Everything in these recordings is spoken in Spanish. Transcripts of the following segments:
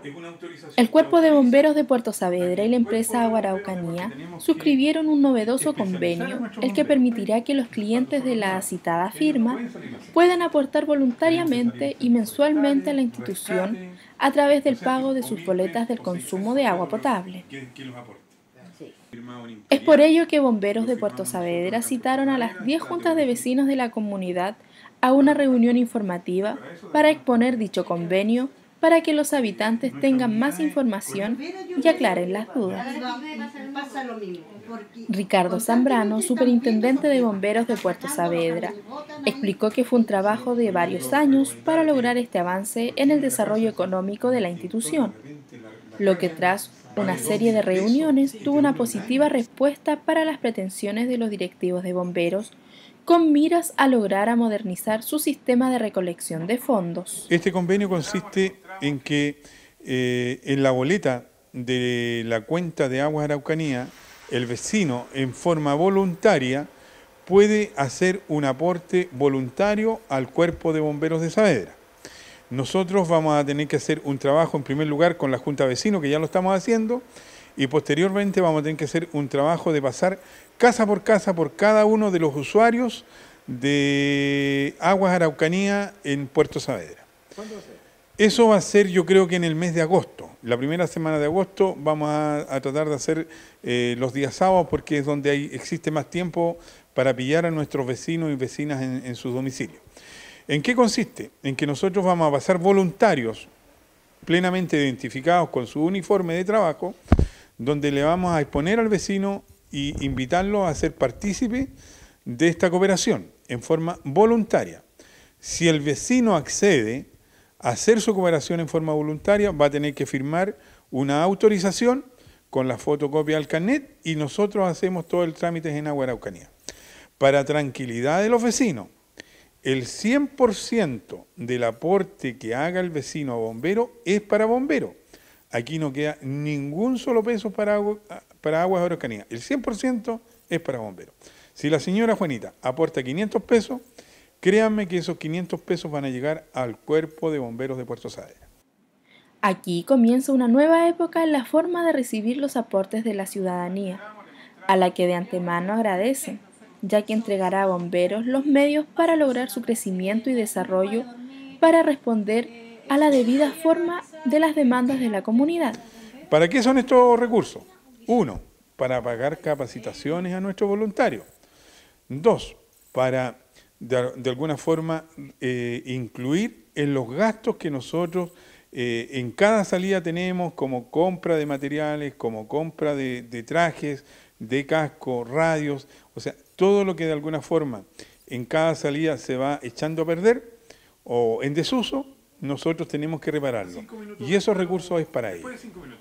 El Cuerpo de Bomberos de Puerto Saavedra y la empresa Agua Araucanía suscribieron un novedoso convenio, el que permitirá que los clientes de la citada firma puedan aportar voluntariamente y mensualmente a la institución a través del pago de sus boletas del consumo de agua potable. Es por ello que bomberos de Puerto Saavedra citaron a las 10 juntas de vecinos de la comunidad a una reunión informativa para exponer dicho convenio para que los habitantes tengan más información y aclaren las dudas. Ricardo Zambrano, superintendente de bomberos de Puerto Saavedra, explicó que fue un trabajo de varios años para lograr este avance en el desarrollo económico de la institución, lo que tras una serie de reuniones tuvo una positiva respuesta para las pretensiones de los directivos de bomberos con miras a lograr a modernizar su sistema de recolección de fondos. Este convenio consiste en que en la boleta de la cuenta de Aguas Araucanía, el vecino en forma voluntaria puede hacer un aporte voluntario al Cuerpo de Bomberos de Saavedra. Nosotros vamos a tener que hacer un trabajo en primer lugar con la Junta de Vecinos, que ya lo estamos haciendo, y posteriormente vamos a tener que hacer un trabajo de pasar casa por casa por cada uno de los usuarios de Aguas Araucanía en Puerto Saavedra. ¿Cuándo va a ser? Eso va a ser, yo creo que en el mes de agosto. La primera semana de agosto vamos a tratar de hacer los días sábados, porque es donde existe más tiempo para pillar a nuestros vecinos y vecinas en sus domicilios. ¿En qué consiste? En que nosotros vamos a pasar voluntarios plenamente identificados con su uniforme de trabajo, donde le vamos a exponer al vecino y invitarlo a ser partícipe de esta cooperación en forma voluntaria. Si el vecino accede a hacer su cooperación en forma voluntaria, va a tener que firmar una autorización con la fotocopia del carnet y nosotros hacemos todo el trámite en Agua Araucanía. Para tranquilidad de los vecinos, el 100% del aporte que haga el vecino a bombero es para bombero. Aquí no queda ningún solo peso para Aguas Araucanía. El 100% es para bombero. Si la señora Juanita aporta 500 pesos, créanme que esos 500 pesos van a llegar al Cuerpo de Bomberos de Puerto Saavedra. Aquí comienza una nueva época en la forma de recibir los aportes de la ciudadanía, a la que de antemano agradecen, ya que entregará a bomberos los medios para lograr su crecimiento y desarrollo para responder a la debida forma de las demandas de la comunidad. ¿Para qué son estos recursos? 1, para pagar capacitaciones a nuestros voluntarios. 2, para de alguna forma incluir en los gastos que nosotros en cada salida tenemos, como compra de materiales, como compra de trajes, de casco, radios, o sea, todo lo que de alguna forma en cada salida se va echando a perder o en desuso, nosotros tenemos que repararlo. Y esos recursos es para ello.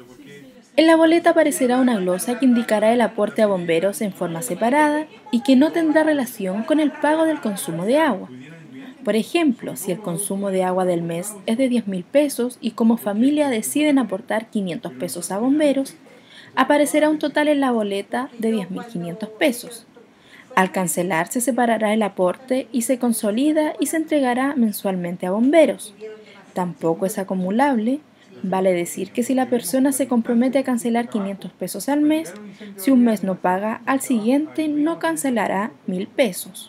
En la boleta aparecerá una glosa que indicará el aporte a bomberos en forma separada y que no tendrá relación con el pago del consumo de agua. Por ejemplo, si el consumo de agua del mes es de 10.000 pesos y como familia deciden aportar 500 pesos a bomberos, aparecerá un total en la boleta de 10.500 pesos. Al cancelar se separará el aporte y se consolida y se entregará mensualmente a bomberos. Tampoco es acumulable, vale decir que si la persona se compromete a cancelar 500 pesos al mes, si un mes no paga, al siguiente no cancelará 1.000 pesos.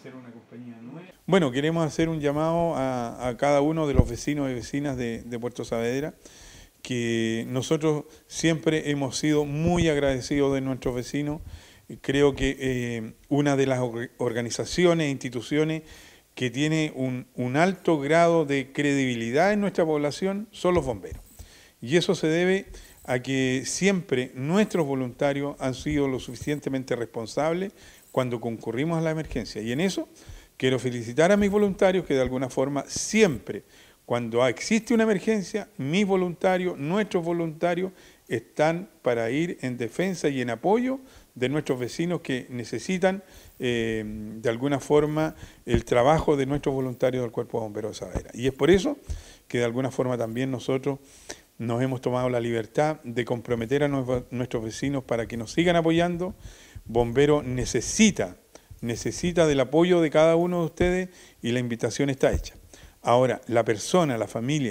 Bueno, queremos hacer un llamado a cada uno de los vecinos y vecinas de Puerto Saavedra, que nosotros siempre hemos sido muy agradecidos de nuestros vecinos. Creo que una de las organizaciones e instituciones que tiene un alto grado de credibilidad en nuestra población son los bomberos. Y eso se debe a que siempre nuestros voluntarios han sido lo suficientemente responsables cuando concurrimos a la emergencia. Y en eso quiero felicitar a mis voluntarios que de alguna forma siempre, cuando existe una emergencia, mis voluntarios, nuestros voluntarios, están para ir en defensa y en apoyo de nuestros vecinos que necesitan de alguna forma el trabajo de nuestros voluntarios del Cuerpo de Bomberos de Saavedra. Y es por eso que de alguna forma también nosotros nos hemos tomado la libertad de comprometer a nuestros vecinos para que nos sigan apoyando. Bombero necesita del apoyo de cada uno de ustedes y la invitación está hecha. Ahora, la persona, la familia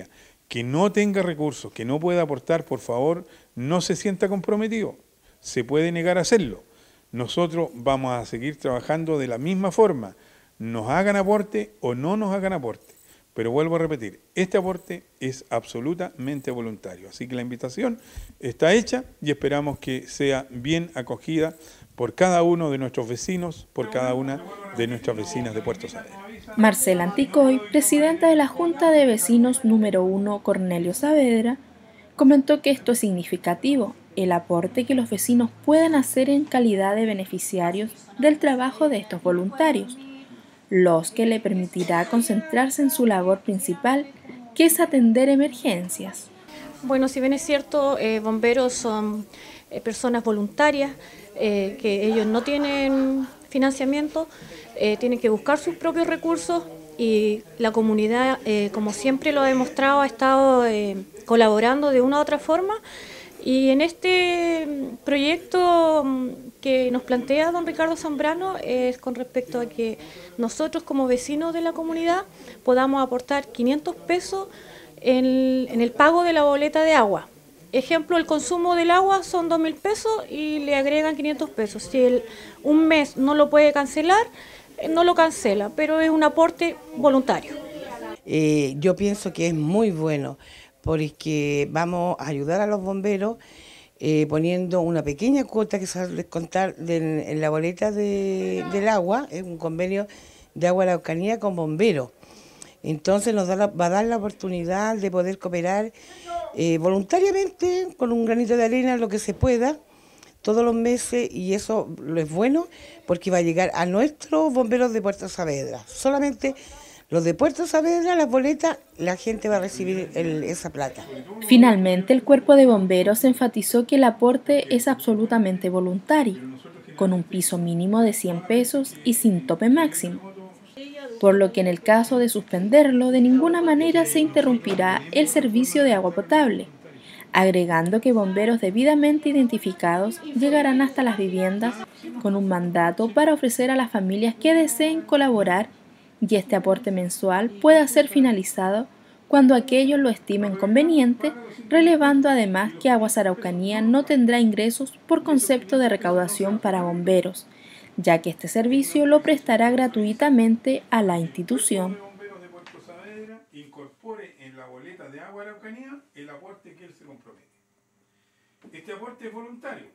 que no tenga recursos, que no pueda aportar, por favor, no se sienta comprometido. Se puede negar a hacerlo. Nosotros vamos a seguir trabajando de la misma forma, nos hagan aporte o no nos hagan aporte. Pero vuelvo a repetir, este aporte es absolutamente voluntario. Así que la invitación está hecha y esperamos que sea bien acogida por cada uno de nuestros vecinos, por cada una de nuestras vecinas de Puerto Saavedra. Marcela Anticoy, presidenta de la Junta de Vecinos número 1 Cornelio Saavedra, comentó que esto es significativo, el aporte que los vecinos pueden hacer en calidad de beneficiarios del trabajo de estos voluntarios, los que le permitirá concentrarse en su labor principal, que es atender emergencias. Bueno, si bien es cierto, bomberos son personas voluntarias, que ellos no tienen financiamiento, tienen que buscar sus propios recursos y la comunidad, como siempre lo ha demostrado, ha estado colaborando de una u otra forma. Y en este proyecto que nos plantea don Ricardo Zambrano es con respecto a que nosotros como vecinos de la comunidad podamos aportar 500 pesos en el pago de la boleta de agua. Ejemplo, el consumo del agua son 2.000 pesos y le agregan 500 pesos. Si un mes no lo puede cancelar, no lo cancela, pero es un aporte voluntario. Yo pienso que es muy bueno porque vamos a ayudar a los bomberos poniendo una pequeña cuota que se va a descontar en la boleta del agua, es un convenio de agua de la Araucanía con bomberos. Entonces nos va a dar la oportunidad de poder cooperar voluntariamente con un granito de arena, lo que se pueda, todos los meses, y eso lo es bueno porque va a llegar a nuestros bomberos de Puerto Saavedra. Solamente los de Puerto Saavedra, las boletas, la gente va a recibir esa plata. Finalmente, el Cuerpo de Bomberos enfatizó que el aporte es absolutamente voluntario, con un piso mínimo de 100 pesos y sin tope máximo, por lo que en el caso de suspenderlo, de ninguna manera se interrumpirá el servicio de agua potable, agregando que bomberos debidamente identificados llegarán hasta las viviendas con un mandato para ofrecer a las familias que deseen colaborar y este aporte mensual pueda ser finalizado cuando aquellos lo estimen conveniente, relevando además que Aguas Araucanía no tendrá ingresos por concepto de recaudación para bomberos, ya que este servicio lo prestará gratuitamente a la institución. Incorpore en la boleta de Agua Araucanía el aporte que él se compromete. Este aporte es voluntario.